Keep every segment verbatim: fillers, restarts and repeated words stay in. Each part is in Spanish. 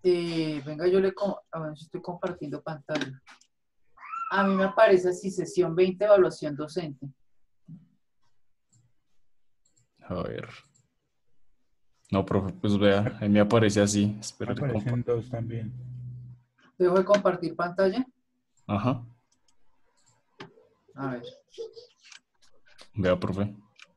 Eh, venga, yo le... com- A ver, yo estoy compartiendo pantalla. A mí me aparece así, sesión veinte, evaluación docente. A ver. No, profe, pues vea, ahí me aparece así. Me Espera, compa. aparecen dos también. ¿Dejo de compartir pantalla? Ajá. A ver. Vea, profe.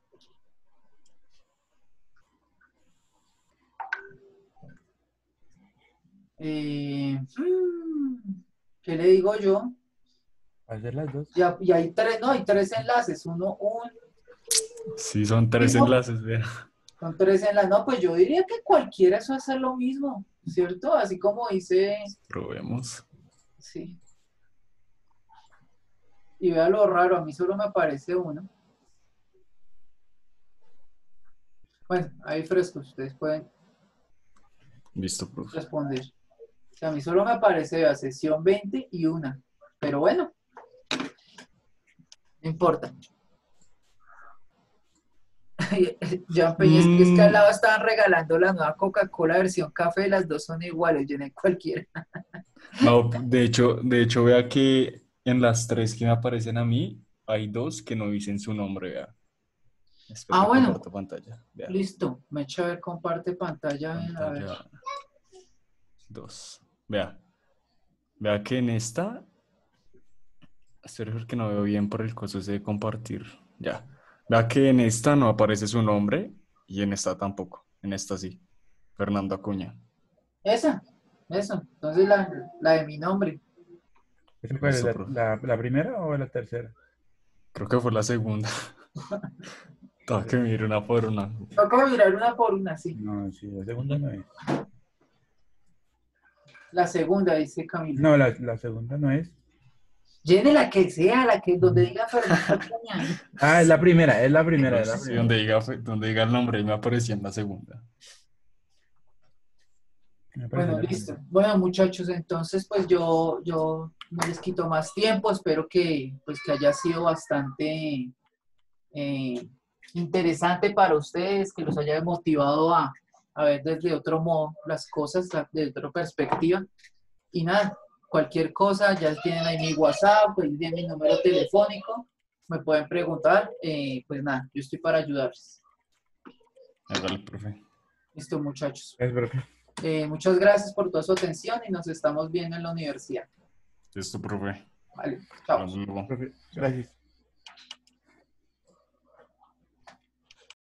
Eh, mm, ¿qué le digo yo? ¿Hacer las dos? Ya, y hay tres, no, hay tres enlaces. Uno, un, Sí, son tres mismo. enlaces, vea. Son tres enlaces. No, pues yo diría que cualquiera eso hace lo mismo, ¿cierto? Así como dice, Probemos. sí. Y vea lo raro, a mí solo me aparece uno. Bueno, ahí fresco, ustedes pueden Listo, profe. responder. O sea, a mí solo me aparece la sesión veinte y una. Pero bueno, no importa. Jean Peña, es que, es que al Mm, lado estaban regalando la nueva Coca-Cola versión café, las dos son iguales, llené cualquiera. no, de hecho, de hecho, vea que en las tres que me aparecen a mí, hay dos que no dicen su nombre, vea. Espera, Ah, le bueno, comparto pantalla. Vea. listo. Me echa a ver, comparte pantalla. A ver. Pantalla dos. Vea. Vea que en esta. Espero porque no veo bien por el coso ese de compartir. Ya. Vea que en esta no aparece su nombre y en esta tampoco. En esta sí. Fernando Acuña. Esa, eso. Entonces la, la de mi nombre. ¿Esa cuál es? Listo, ¿La, profe. la, la primera o la tercera? Creo que fue la segunda. Tengo que mirar una por una. Toca mirar una por una, sí. No, sí, la segunda no es. La segunda, dice Camilo. No, la, la segunda no es. Llene la que sea, la que donde diga Fernando Acuña. Ah, es la primera, es la primera, es Pues la sí, primera. donde diga, donde diga el nombre y me aparecía en la segunda. Me parece Bueno, la listo. primera. Bueno, muchachos, entonces pues yo, yo no les quito más tiempo. Espero que, pues, que haya sido bastante eh, interesante para ustedes, que los haya motivado a, a ver desde otro modo las cosas, desde otra perspectiva. Y nada, cualquier cosa, ya tienen ahí mi WhatsApp, pues tienen mi número telefónico, me pueden preguntar. Eh, pues nada, yo estoy para ayudarles. Hágale, profe. Listo, muchachos. Es verdad. Eh, muchas gracias por toda su atención y nos estamos viendo en la universidad. Listo, profe. Vale, chao. Hasta luego. Profe, gracias.